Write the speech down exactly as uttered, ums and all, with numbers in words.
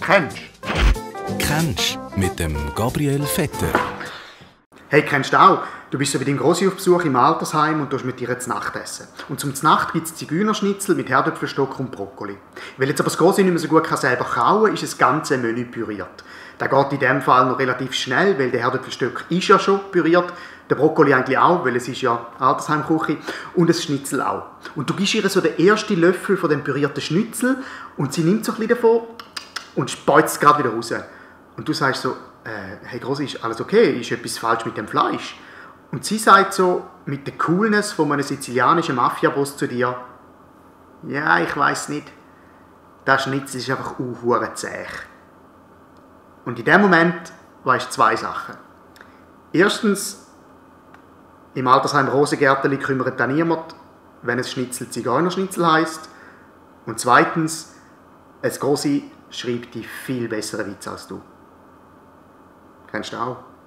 Kennst Kennst mit dem Gabriel Vetter. Hey, kennst du auch? Du bist so wie dein Grossi auf Besuch im Altersheim und du mit ihr zu Nacht essen. Und zum Znacht gibt es Zigeunerschnitzel mit Herdöpfelstock und Brokkoli. Weil jetzt aber das Grossi nicht mehr so gut kann selber kauen, ist das ganze Menü püriert. Der geht in diesem Fall noch relativ schnell, weil der Herdöpfelstock ist ja schon püriert. Der Brokkoli eigentlich auch, weil es ist ja Altersheimküche. Und das Schnitzel auch. Und du gibst ihr so den ersten Löffel von dem pürierten Schnitzel und sie nimmt so ein bisschen davon und speuzt es gerade wieder raus. Und du sagst so, äh, hey Grossi, ist alles okay? Ist etwas falsch mit dem Fleisch? Und sie sagt so mit der Coolness von einem sizilianischen Mafia-Boss zu dir, ja, ich weiss nicht, das Schnitzel ist einfach unhure zäh. Und in dem Moment weisst du zwei Sachen. Erstens, im Altersheim Rosengärteli kümmert dann niemand, wenn es Schnitzel Zigeunerschnitzel heisst. Und zweitens, ein Grossi schreibt die viel besseren Witze als du. Kennst du auch?